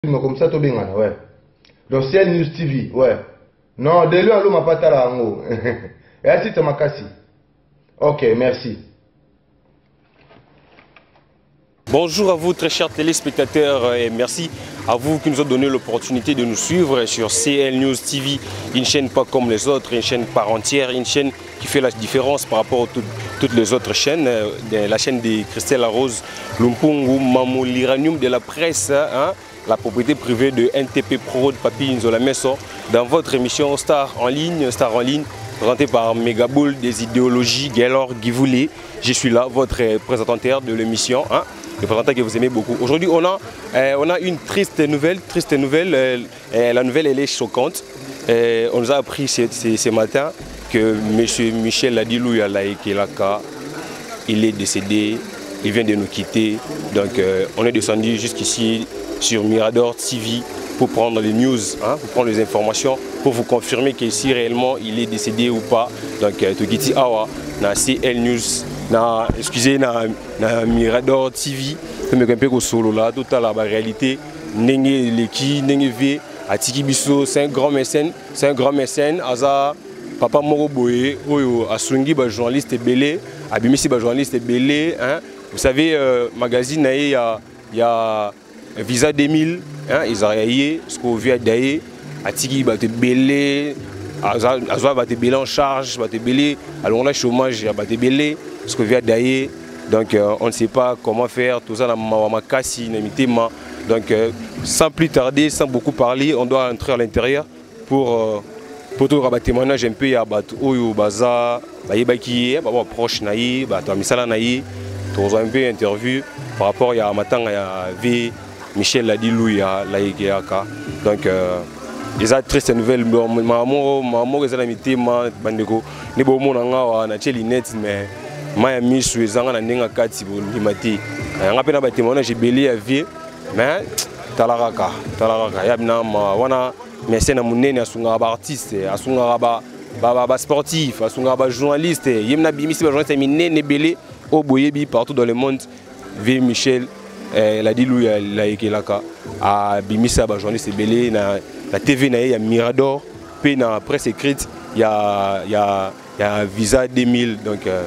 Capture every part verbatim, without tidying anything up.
Comme ça, tout bien, ouais. Donc, C L News T V, ouais. Non, de lui, on m'a pas tala en haut. Et ainsi, tu m'as cassé. Ok, merci. Bonjour à vous, très chers téléspectateurs, et merci à vous qui nous ont donné l'opportunité de nous suivre sur C L News T V, une chaîne pas comme les autres, une chaîne part entière, une chaîne qui fait la différence par rapport à tout, toutes les autres chaînes. La chaîne de Christelle Rose Lumpungu, Mamou, l'Iranium de la presse, hein, la propriété privée de N T P Prod, Papi Nzola Messo, dans votre émission Star en ligne, Star en ligne, présentée par Megaboul des idéologies, Gaylor Givouli. Je suis là, votre présentateur de l'émission, hein, le présentateur que vous aimez beaucoup. Aujourd'hui, on a, euh, on a une triste nouvelle, triste nouvelle. Euh, la nouvelle, elle est choquante. Euh, on nous a appris ce, ce, ce matin que M. Michel Ladilou Alaïkelaka, il est décédé, il vient de nous quitter. Donc, euh, on est descendu jusqu'ici sur Mirador T V pour prendre les news, hein, pour prendre les informations, pour vous confirmer que si réellement il est décédé ou pas. Donc, euh, Tokiti Awa, na C L News, na, excusez, na, na Mirador T V, je me rappelle que solo là, toute la réalité, Nenge Leki, Nenge V, Atiki Bisso, c'est un grand mécène, c'est un grand mécène, Aza, Papa Moro Boye, Oyo, Asungi, bah, journaliste belé, Abimisi, bah, journaliste belé, hein. Vous savez, euh, magazine, il y a, il y a Visa deux mille, hein, ils ont réagi, ce qu'on vient d'ailleurs, Atiki va te belé, Azwa va te belé en charge, va te belé, alors là chômage va te belé, ce qu'on vient d'ailleurs, donc euh, on ne sait pas comment faire, tout ça, ma cassi, ma donc euh, sans plus tarder, sans beaucoup parler, on doit entrer à l'intérieur pour euh, pour tout le témoignage un peu, il y a Oyo, Baza, Bayebaki, proche naïe, Misala naïe, tout un peu interview par rapport à Matang, il y a V. Michel Ladilou Alaïkelaka. Donc, euh, les a triste nouvelle. Maman, maman, les amitiés, ma bandeko. Ne bon mon anga na cheli net mais ma ami sur les anga na nenga kati bo limati. Anga pena ba témoignage j'ai belé à vie mais talaraka, talaraka. Yabna ma wana merci na munene asunga ba artiste, asunga ba ba ba sportif, asunga ba journaliste. Yemna bimisi ba journaliste minene belé au boyebi partout dans le monde. V Michel Ladilou Alaïkelaka a bimisa ba journaliste belé na la T V na il y a Mirador puis na presse écrite il y a il y a il y a Visa deux mille donc euh,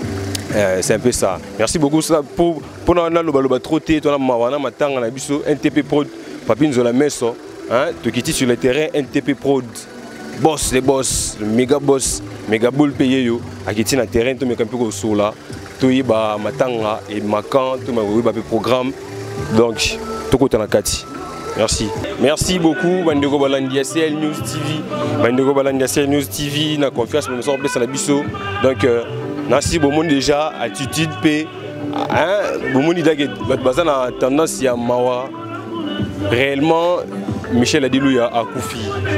euh, c'est un peu ça. Merci beaucoup ça pour pour na loba loba trotter to na mawana matanga na biso N T P Prod Papi Nzola Messo, hein, to kiti sur le terrain N T P Prod boss les boss le méga boss méga boule payé yo a kiti na terrain to me kampi ko sola to yiba matanga et makan to ma wiba programme donc to kota na kati. Merci. Merci beaucoup Bandego Balandia C L News T V. Bandego Balandia C L News T V na confiance me sort plus à la biso. Donc euh, merci beaucoup déjà attitude p hein beaucoup d'idées baza na tendance ya mawa réellement Michel Ladilou a Koufi.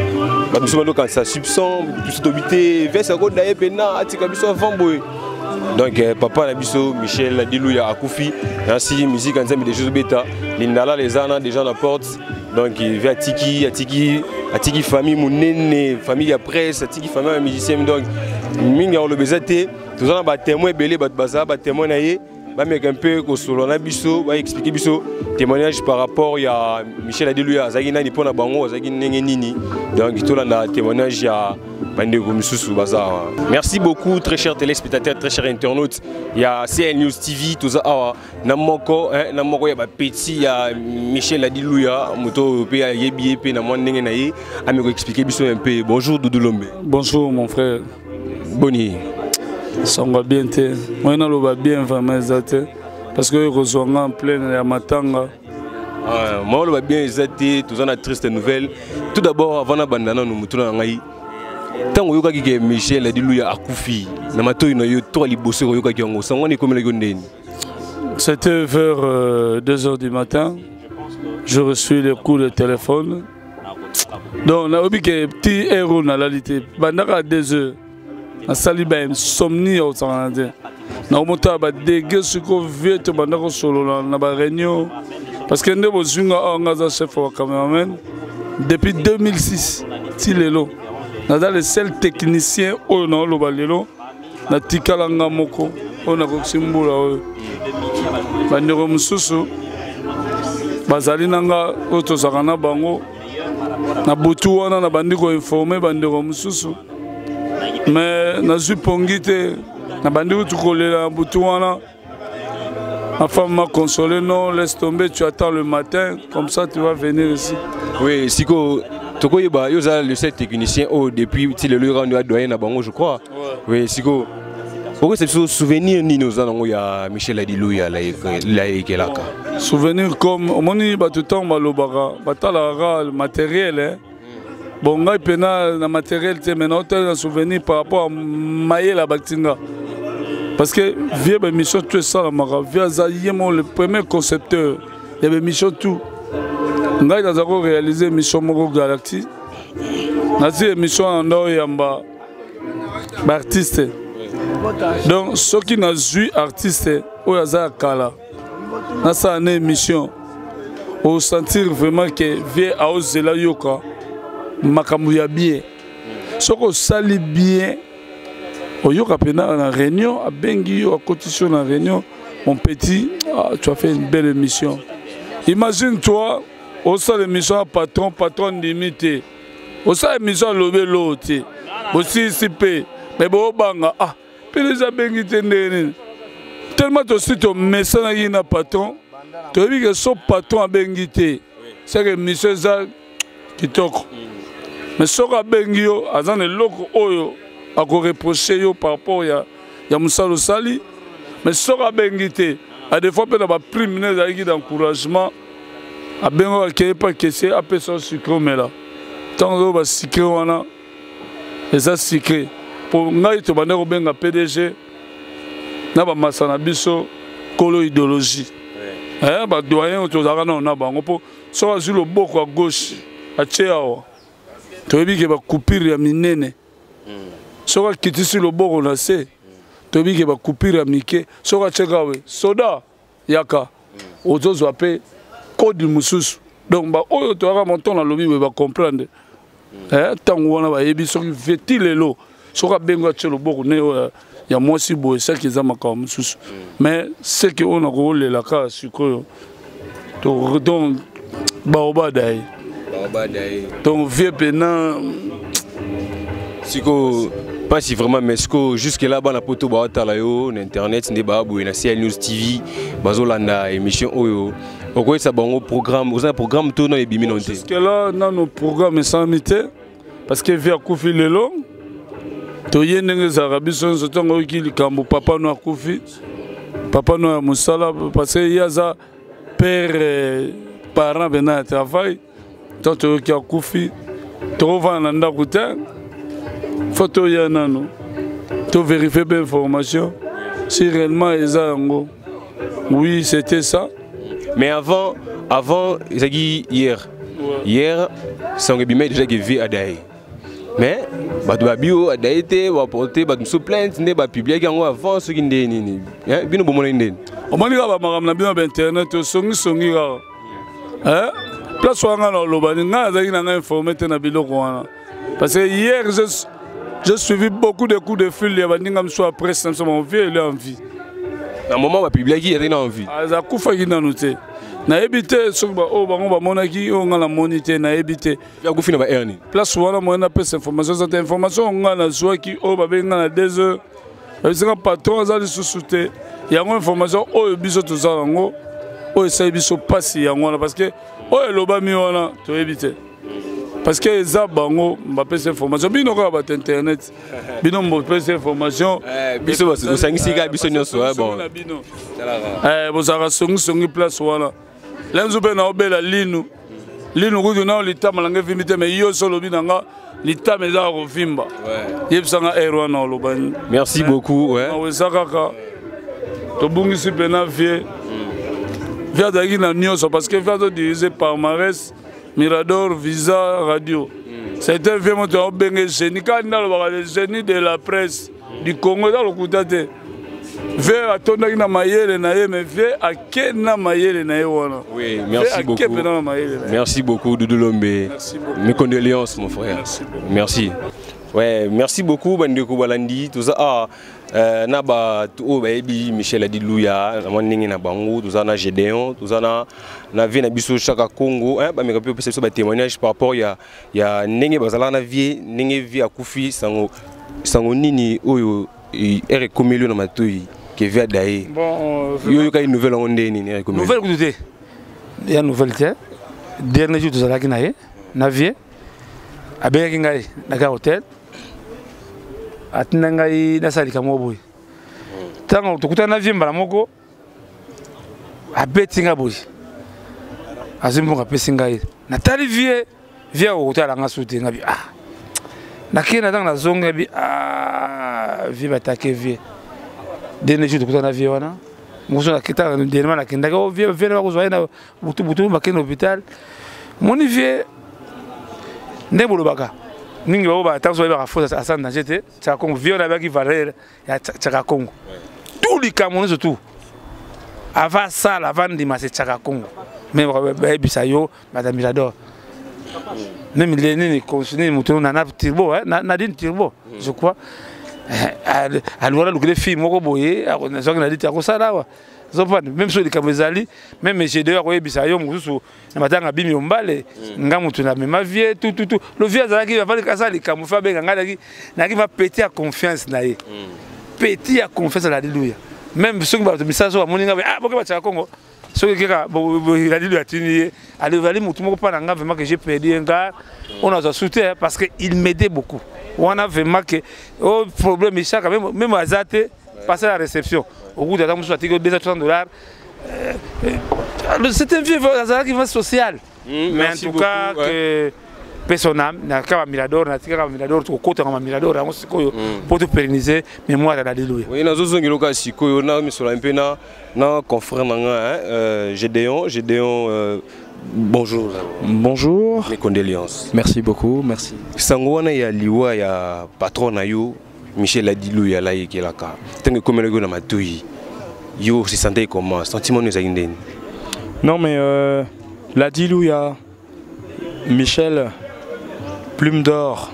Ba nous sommes quand ça subsombre tout tobité vers ça ko daye pena atika biso famboy. Donc euh, papa Nabiso, Michel Ladilou a Koufi, ainsi musique ensemble des choses bêta, l'indala les ana déjà la porte, donc il vient à Tiki, à Tiki, à Tiki famille mon néné, famille à presse, à Tiki famille musicien donc minga on le bezate, tout ça ba témoin belé ba baza, ba témoin naé, ba mec un peu ko solo Nabiso, ba expliquer biso témoignage par rapport à Michel Ladilou a Zagina ni pona bango, Zagina nini, donc tout là témoignage à merci beaucoup très chers téléspectateurs, très chers internautes. Il y a C L News T V, tout ça. Namoko, namoko, il y a petit, il y a Michel Ladilou, moto, il y a Yebi, il y a Mwandenge Naye. Amigo expliquer un peu. Bonjour Doudou Lombe. Bonjour mon frère. Boni. Ça va bien, moi je vais bien vraiment parce que je reçois en plein à Matanga. Moi je vais bien exaté, tout ça une triste nouvelle. Tout d'abord avant la bandana nous moutons ngai. Tant que yoka Michel Ladilou a Koufi, na mato ino yo to liboso yoka kiango sangoni comme le ndeni. C'était vers euh, deux heures du matin. Je reçus le coup de téléphone. Donc on a oublié que petit héros na réalité. Bandaka à deux heures. Na saliba insomnie au Sanande. Na monta ba dégué ce qu'on vient te bandaka solo na ba réunion parce que ndebo zunga ngaza chef wa cameraman depuis deux mille six ti lelo. Nous sommes les seuls techniciens au nom de Balelo, na tikalanga moko, on a koksimbula. Bandeko mususu, bazali nanga oto sakana bango na butu wana na bandi ko informer bandi ko mususu mais na zupongi te na bandi ko kolela butu wana. Ma femme m'a consolé, non, laisse tomber, tu attends le matin, comme ça tu vas venir ici. Oui, Siko, Toko Yeba, il y a le sept technicien oh, depuis le lieu rendu à Doyen à Bango, je crois. Oui, Siko, pourquoi c'est ce souvenir ni nous avons ya Michel Adilou ya la Ekelaka? Souvenir comme, au moment où tu tombes à l'Obara, le matériel, hein. Bon, il y a un matériel, mais on a un souvenir par rapport à Maïe la Batinga. Parce que via la mission tout ça la mara via Zayemo le premier concepteur il y avait mission tout on a réalisé mission Moro Galaxy on a dit mission en or yamba artiste donc ceux qui n'a vu artiste au hasard kala na ça une émission au sentir vraiment que via à Ozela yoka makambu ya bien ce qu'on sali bien. Oyoka pena la réunion, à Bengi, à Cotition la réunion, mon petit, ah, tu as fait une belle émission. Imagine-toi, au sein de l'émission, patron, patron limité. Au sein de l'émission, l'obé l'autre. Aussi, si peu. Mais bon, banga, ah, puis les Bengi t'es tellement aussi ton message n'a patron, tu as vu que son patron a Bengi t'es. C'est que monsieur Zag qui toque. Mais ce que Bengi, à zan le loco oyo. À reprocher par rapport à ya Moussa Sali, mais ce sera bengité. À des fois, on a pris d'encouragement. À Bengo, il n'y a pas de question, à personne sucré, mais là. Tant que vous sucré, on a. Et ça, sucré. Pour nous, il y a un P D G. Il y a un Massanabiso, colo idéologie. Il y a un doyen, on a un peu. Soit sur le bord à gauche, à Tchéao. Tu as vu qu'il y a un coupure à Minene. Soka kiti sur le bord on a sait tobi ke ba coupure amike soka chekawe soda yaka ozozo ape code mususu donc ba oyo to aka monton na lobi ba comprendre eh tango wana ba yebi soki veti lelo soka bengo che le bord ne ya moi si boy ça qui za makam mususu mais c'est que on a roulé la ka suko to donc ba obadai ba obadai donc vieux pena Siko pas si vraiment mais ce jusque là bas la poto ba talayo na internet n'est ba bo na C L News T V bazolanda émission oyo oko ça bon programme vous un programme tout na ebimi non jusque là dans nos programmes sans mité parce que via Koufi lelo to yendenge za rabiso so tongo ki likambo papa no Koufi papa no musala parce que y a ça père euh, parent venant travail tant to ki Koufi to vana ndakuta photo ya nano to vérifier bien information si réellement ils ont oui c'était ça mais avant avant Zagi hier ouais. Hier sans bimé déjà que vie à Daï mais bah tu bio à Daï te va porter bah nous plainte ne ba publier yango avant ce qui ndé ni hein bino bomona ndé o mani ka ba magam na bino internet to songi songi ga hein place wanga na lobani nga zaki na informer te na biloko wana parce que hier je j'ai suivi beaucoup de coups de fil, il y a des gens après, c'est mon vieux, il a envie. Dans le moment où il y a des envie. Ah, ça coupe qui n'a noté. Na évité, sur le oh, bah, on va monaki, on a la monité, na évité. Il y a beaucoup de erni. Place où on a mon appel cette information, cette information, on a la joie qui, oh, bah, on a deux heures. C'est un patron, ça les sous-souté. Il y a une information, oh, il y a tout ça, oh, ça y est, passé, parce que, oh, il y a mis, on a, tu évité. Parce que les bango m'appelle cette information bino ka ba internet bino m'appelle cette information eh biso vous sangisi ka biso nyoso bon eh vous avez songi songi place wala lenzo pe na obela linu linu kudu na litama langa vimite me yo solo binanga litama za ko vimba yebsanga erwa na lobani merci beaucoup ouais na wezaka to bungisi pena vie via dagi na nyoso parce que via dirigé par Mares Mirador, Visa, Radio. Mm. C'est un vieux moteur de génie. Quand on a le génie de la presse du Congo, dans le côté, vers à ton na maïele na mais vers à quel na maïele na wana. Oui, merci beaucoup. Merci beaucoup, Doudou Lombe. Merci beaucoup. Mes condoléances, mon frère. Merci beaucoup. Merci. Ouais, merci beaucoup, Bandeko Balandi. Tout ça. Ah, Euh, na ba o ba ebi Michel Adilouya na moningi na bango tozana Gédéon tozana na vie na biso chaka Congo hein ba me kapé pesa ba témoignage par rapport ya ya ndenge bazala na vie ndenge vie akufi sango sango nini oyo ere komelo na matoi ke via daé bon yo yo kay nouvelle on ndeni ni komelo nouvelle kuté ya nouvelle té dernier jour tozala ki na ye na vie abeki ngai na ka hôtel atina ngai nasalika mo boy tango tokuta na vie mbala moko abeti nga boy azimbo kapesi ngai na tali vie vie okutala nga suti ngabi ah nakena tango na zonga bi ah vie batake vie dene jour tokuta na vie wana muso na kita dene mana kenda ko vie vie na ko na butu butu bakena hôpital moni vie ndebolo baka ningi ba tanzo ba fosa asana jete cha Congo vieux na baki valeur ya cha Congo tout les Camerounais surtout avant ça la vente de masse cha Congo même ba bisayo madame Mirador même les ni continuer mutu na na turbo hein na din turbo je crois alors le film moko boye na zonga na dit ko sala wa même sur les Camerounais même j'ai d'ailleurs ouais bisayo mususu na matanga bimi ombale nga mutu na même vie tout tout tout le vieux azaki va faire ça les camoufler benga ngaki na qui va péter à confiance na ye péter à confiance à l'Alléluia même ceux qui va message wa moninga ah boke ba cha Congo ceux qui ka l'Alléluia tini allez vali mutu moko pa nga vraiment que j'ai perdu un gars on a soutenu parce que il m'aidait beaucoup on a vraiment que au problème chaque même même azate passer la réception au bout de temps je suis deux cent soixante dollars c'est un vieux qui va social mais en tout cas que personnel na kama Mirador na tika kama Mirador to kota kama Mirador on sikoyo pour te pérenniser mémoire à l'Alléluia oui na zozo ngiloka sikoyo na misola mpena na confrère nanga hein Gédéon Gédéon bonjour bonjour mes condoléances merci beaucoup merci sango wana ya liwa ya patron na yo Michel Adilouya la yekelaka tangue comme le na matui yo se sentait comment sentiment nous aindeni non mais euh, l'Adilouya Michel Plume d'Or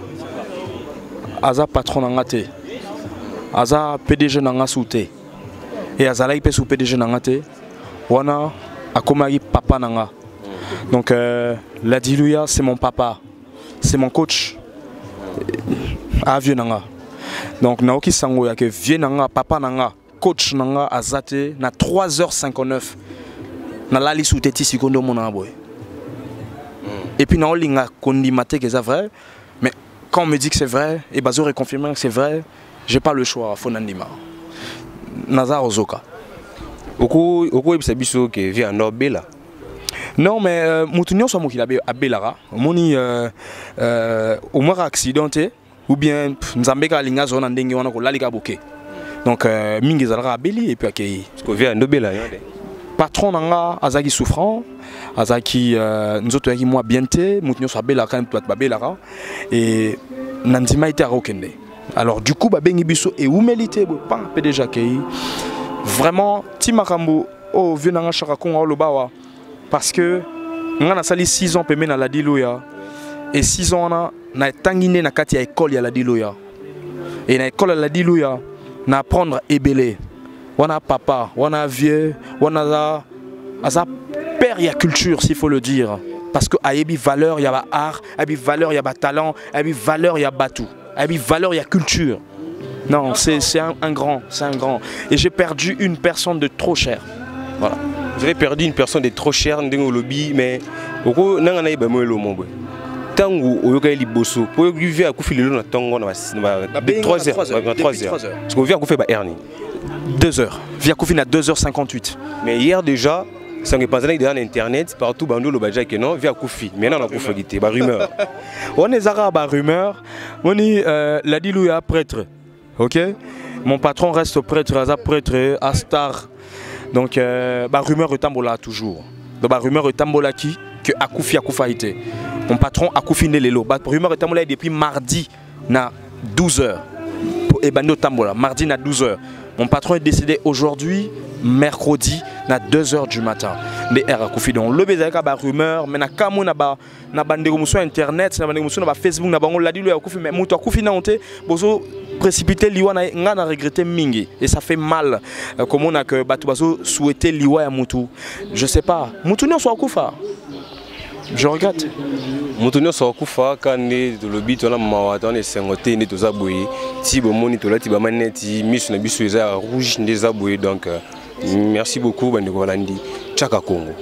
aza patron nanga te aza P D G nanga souté et azala ipe sous P D G nanga te wana akomaki papa nanga donc euh, l'Adilouya c'est mon papa c'est mon coach avieux nanga donc naoki sango ya ke vieux nanga papa nanga coach nanga azate na trois heures cinquante-neuf na lali sous teti sikondo mona boy et puis na olinga kondimate que c'est vrai mais quand on me dit que c'est vrai et bazo reconfirmer que c'est vrai j'ai pas le choix fonandima Nazar Ozoka oko oko ebisa biso ke via Nobela non mais euh, mutunyo so mokila be abelara moni euh, euh, au moins accidenté ou bien nzambeka linga zona ndenge wana ko lalika boke donc euh, mingi zalaka abeli et puis akei parce que via Nobela yande patron nanga azaki souffrant azaki euh, nzoto yaki moi bienté mutunyo so abela quand toi babelara et nandima ite arokende alors du coup ba bengi biso et humilité bo pas P D G kei vraiment timakambo oh vieux nanga chaka konga lobawa parce que on a sali six ans pemé na l'Adilouya et six ans na na tangine na kati ya école ya l'Adilouya et na école ya l'Adilouya na apprendre ebelé wana papa wana vieux wana za asa père ya culture s'il faut le dire parce que ayebi valeur ya ba art ayebi valeur ya ba talent ayebi valeur ya batou ayebi valeur ya culture non c'est c'est un, un grand c'est un grand et j'ai perdu une personne de trop chère voilà. Vous avez perdu une personne de trop chère dans le lobby, mais pourquoi n'en avez pas moi le monde. Tant que vous avez liboso, pour que vous viviez à Koufi le long de Tango, on va trois heures, trois heures. Parce que vous vivez à Koufi à Ernie. Deux heures. Via Koufi à deux heures cinquante-huit. Mais hier déjà, ça n'est pas dans internet partout bando le badja que non via Koufi. Maintenant on a Koufi gité, ba rumeur. On est zara ba rumeur. On est l'Adilouya prêtre. OK? Mon patron reste prêtre, Aza prêtre, Astar. Donc, euh, bah, rumeur retambola toujours. Donc, bah, rumeur retambola qui que Akoufi Akoufa été. Mon patron Akoufi Nelelo. Bah, rumeur retambola depuis mardi na douze heures. Et bah, no tambola, mardi na douze heures. Mon patron est décédé aujourd'hui mercredi à deux heures du matin. Les R Koufi donc le bezaka ba rumeur mais na kamu na ba na bande sur internet na bande sur Facebook na bango la dit le Koufi mais muto Koufi na onte bozo précipiter liwa na nga na regretter mingi et ça fait mal euh, comme on a que batu bazo souhaiter liwa ya mutu je sais pas mutu non soit Koufa je regrette mutu soit Koufa quand ne de lobby to na mawa to na sengote ne to za boye ti bo moni to la ti ba maneti misu na bisu za rouge ne za boye donc euh, merci beaucoup bande ko balandi Chaka Congo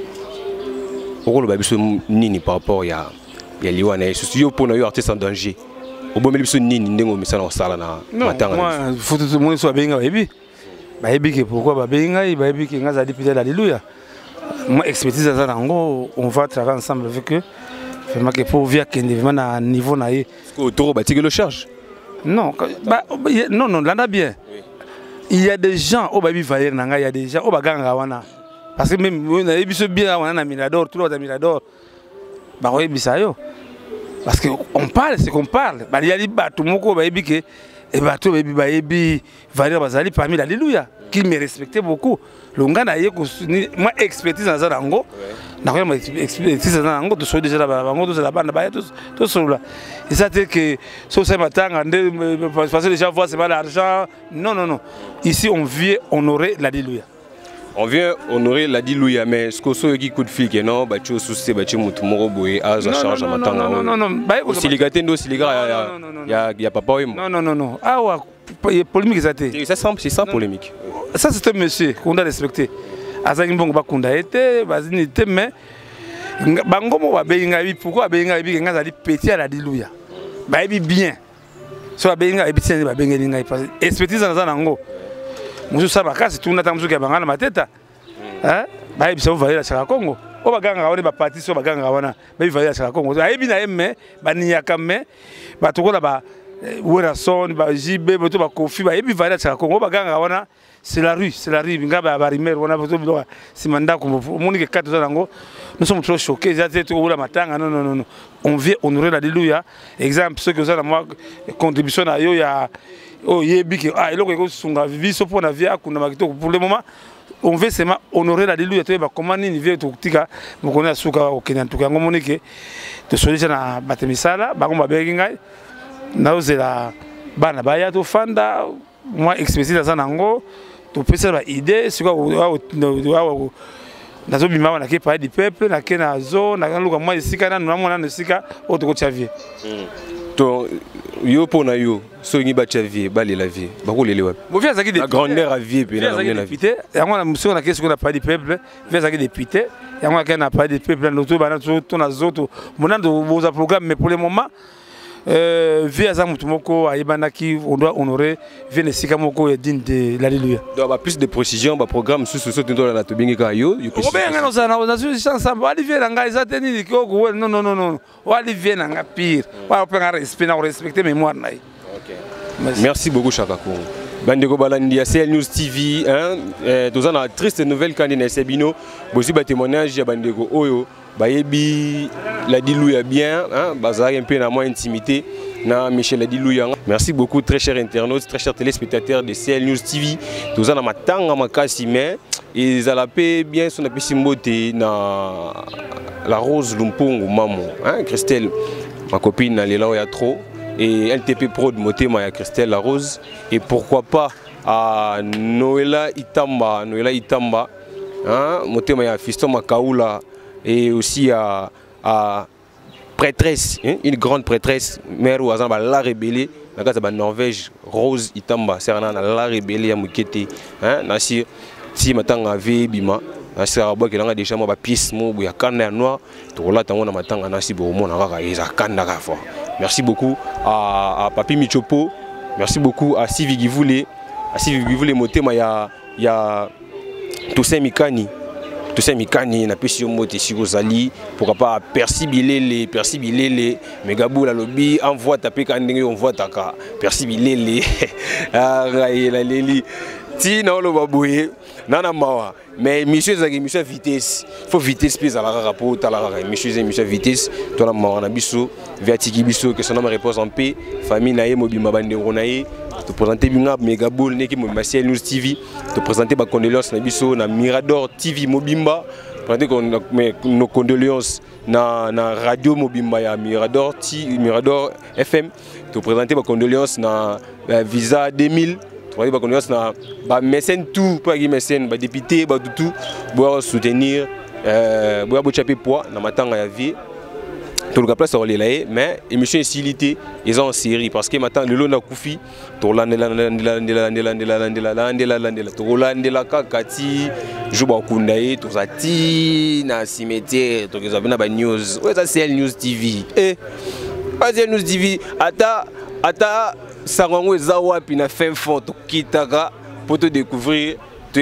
okolo ba biso nini par rapport ya ya liwa na yesu yo pona yo artiste en danger obomeli biso nini ndengo misala osala na matanga moi faut tout le monde soit benga baby baby que pourquoi ba benga baby que ngaza di peut-être alléluia moi expertise ça nango on va travailler ensemble avec eux vraiment que pour via kende vraiment na niveau na ye ko toro ba tigelo charge non bah, non non là bien il y a des gens au baby valer nanga il y a des gens au baganga wana parce que même on a vu ce bien on a Mirador tout le Mirador bah oui bisayo parce que on parle c'est qu'on parle bah il y a des bateaux moko baby que et bateau baby baby valer bazali parmi l'alléluia qui me respectait beaucoup le ngana yé moi expertise dans ça ngo na quoi expertise dans ngo tout déjà là bango tout là bande ba tout tout cela et ça c'est que so ça matanga parce que les gens voient c'est pas l'argent non non non ici on vient honorer l'alléluia. On vient honorer la Dilouya, mais ce que ce qui coûte fille, non, bah tu as souci, bah tu as mon robot et à la charge à matin. Non, non, non, non. Si les gars t'endent, si les gars, il y a, il y a pas pas. Non, non, non, non. Ah ouais, polémique ça t'est. C'est ça, c'est ça polémique. Ça c'est un monsieur qu'on a respecté. Azali mbongo ba kunda été, bazini été mais bango mo ba benga bi pourquoi benga bi nga zali petit à la Dilouya. Ba bi bien. So ba benga bi tiens ba benga linga parce expertise dans ça ngo. Monsieur Sabaka, c'est tout n'attend que bangana ma tête. Hein? Bah il faut valer la Chaka Congo. O baganga wana ba parti so baganga wana. Bah il valer la Chaka Congo. Ayebi na emme ba niaka me ba toko la ba wera son ba jibe ba to ba kofi ba yebi valer la Chaka Congo. O baganga wana c'est la rue, c'est la rue nga ba rimer wana ba to si manda ko moni ke quatre ans ngo. Nous sommes trop choqués, ça c'est tout la matanga non non non. On vient honorer l'alléluia. Exemple ce que ça moi contribution à yo ya oh yebiki ah eloko eko sunga viso pour na via kuna makito pour le moment on veut seulement honorer l'alléluia to ba comment ni vie to tika mo kona suka o Kenya to kango monike to solisha na batemisala ba ngomba begi ngai na ozela bana ba ya to fanda moi expertise ça nango to pesa ba idée sika wa nazo bima na ke pa di peuple na ke na zo na luka moi sika na na mona na sika o to ko chavie to yo pona yo so ngi ba chavie ba le la vie ba ko lele wa mo via zaki de la grandeur à vie pe na na député yango na monsieur na kesko na pa di peuple via zaki député yango na na pa di peuple na to ba na to na zoto mona do boza programme mais pour le moment euh via za mutu moko ayebana ki on doit honorer via ne sika moko digne de l'alléluia donc ba plus de précision ba programme sous sous to na to bingi ka yo yo ko benga no sana na sous ensemble ali via nga ezateni ni ko ko non non non non ali via nga pire wa penga respect na respecter mémoire na. OK. Merci beaucoup Chaka Congo. Bandeko balandi ya C L News T V hein euh tous na triste nouvelle quand na Sebino bosi ba témoignage ya bandeko oyo bayebi la Dilouya bien hein bazar un peu na moins intimité na Michel la Dilouya. Merci beaucoup très chers internautes, très chers téléspectateurs de C L News T V. Tous na matanga makasi mais ils ala paix bien son apisimbote na la Rose Lumpongo maman hein Christelle ma copine elle est là il y a trop et L T P Pro de Motema ya Christelle la Rose et pourquoi pas à Noëlla Itamba Noëlla Itamba hein Motema ya Fiston Makaoula et aussi à, à prêtresse, hein, une grande prêtresse, mère ou azamba la rébellée, la case de Norvège, Rose Itamba, c'est un la rébellée à Mukete, hein, nasi si matanga ve bima, nasi arabo qui langa déjà ma pièce mo bu ya kana noir, to la tango na matanga nasi bo mo na kaka eza kana ka fort. Merci beaucoup à, à Papi Michopo, merci beaucoup à Sivi Givule, à Sivi Givule Motema ya ya Toussaint Mikani. Tout ça mikani na pesi mote sikozali pourquoi pas persibilele persibilele megabou la lobby envoie taper quand on voit taka persibilele ah la leli ti na lo baboué nana mawa mais monsieur zaki monsieur vitesse faut vitesse puis à la rapport à la monsieur monsieur vitesse to na mawa na biso viatiki biso que son homme repose en paix famille na ye mobima bande ronaye te présenter Binga Megabol neki mo C L News T V, te présenter ba condoléances na biso na Mirador T V Mobimba, présenter nos condoléances na na radio Mobimba ya Mirador T Mirador F M, te présenter ba condoléances na Visa deux mille, te présenter ba condoléances na ba mécène tout, pas qui mécène, ba député, ba tout pour soutenir euh pour bochaper poids na matanga ya vie. Tout le place est là, mais l'émission est silité, ils sont en série parce que maintenant le long a Koufi, tout l'an de la l'an de la l'an de la l'an de la l'an de la l'an de la l'an de la tout l'an de la kakati, Juba Kundaï, tout ça ti na cimetière, tout ils ont vu na news, ouais ça c'est News T V, eh, c'est News T V, ata ata sangongo zawa puis na fin fond, kitaka pour te découvrir.